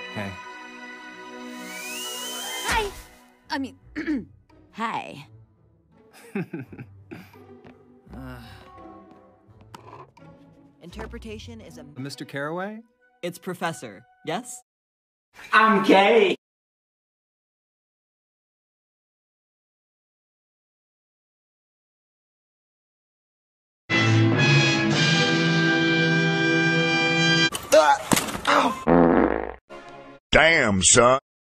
Hey. Hi! I mean, hi. Interpretation is a... Mr. Carraway? It's Professor, yes? I'm gay! Damn, son.